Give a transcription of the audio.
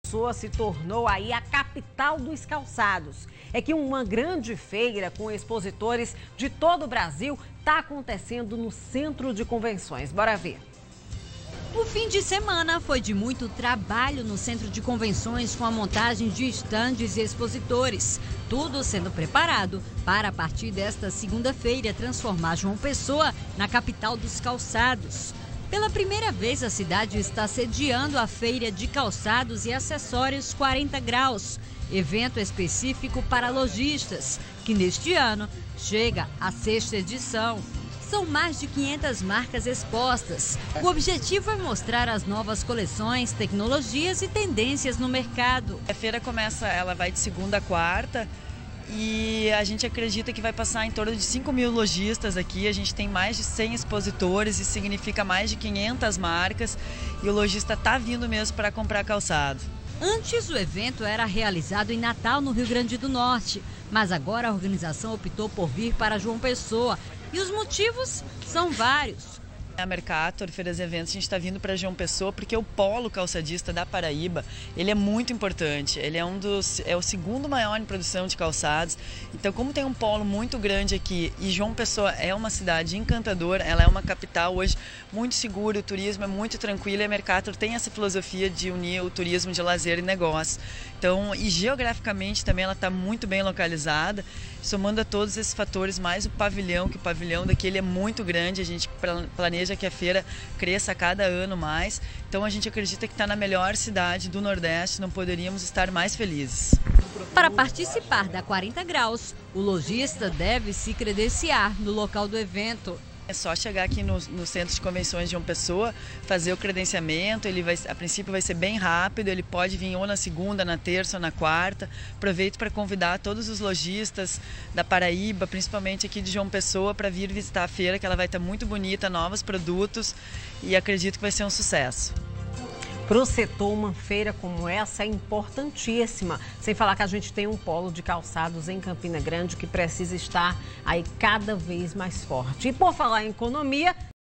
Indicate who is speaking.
Speaker 1: Pessoa se tornou aí a capital dos calçados. É que uma grande feira com expositores de todo o Brasil está acontecendo no Centro de Convenções. Bora ver.
Speaker 2: O fim de semana foi de muito trabalho no Centro de Convenções com a montagem de estandes e expositores. Tudo sendo preparado para, a partir desta segunda-feira, transformar João Pessoa na capital dos calçados. Pela primeira vez, a cidade está sediando a Feira de Calçados e Acessórios 40 Graus, evento específico para lojistas, que neste ano chega à 6ª edição. São mais de 500 marcas expostas. O objetivo é mostrar as novas coleções, tecnologias e tendências no mercado.
Speaker 3: A feira ela vai de segunda a quarta. E a gente acredita que vai passar em torno de 5 mil lojistas aqui. A gente tem mais de 100 expositores, isso significa mais de 500 marcas. E o lojista está vindo mesmo para comprar calçado.
Speaker 2: Antes, o evento era realizado em Natal, no Rio Grande do Norte. Mas agora a organização optou por vir para João Pessoa. E os motivos são vários.
Speaker 3: A Mercator, Feiras e Eventos, a gente está vindo para João Pessoa porque o polo calçadista da Paraíba, ele é muito importante. Ele é o segundo maior em produção de calçados. Então, como tem um polo muito grande aqui e João Pessoa é uma cidade encantadora, ela é uma capital hoje muito segura, o turismo é muito tranquilo e a Mercator tem essa filosofia de unir o turismo de lazer e negócio. Então, e geograficamente também ela está muito bem localizada, somando a todos esses fatores, mais o pavilhão, que o pavilhão daqui ele é muito grande, a gente planeja que a feira cresça a cada ano mais. Então a gente acredita que está na melhor cidade do Nordeste, não poderíamos estar mais felizes.
Speaker 2: Para participar da 40 Graus, o lojista deve se credenciar no local do evento.
Speaker 3: É só chegar aqui no Centro de Convenções de João Pessoa, fazer o credenciamento, a princípio vai ser bem rápido, ele pode vir ou na segunda, na terça ou na quarta. Aproveito para convidar todos os lojistas da Paraíba, principalmente aqui de João Pessoa, para vir visitar a feira, que ela vai estar muito bonita, novos produtos e acredito que vai ser um sucesso.
Speaker 1: Para o setor, uma feira como essa é importantíssima. Sem falar que a gente tem um polo de calçados em Campina Grande que precisa estar aí cada vez mais forte. E por falar em economia...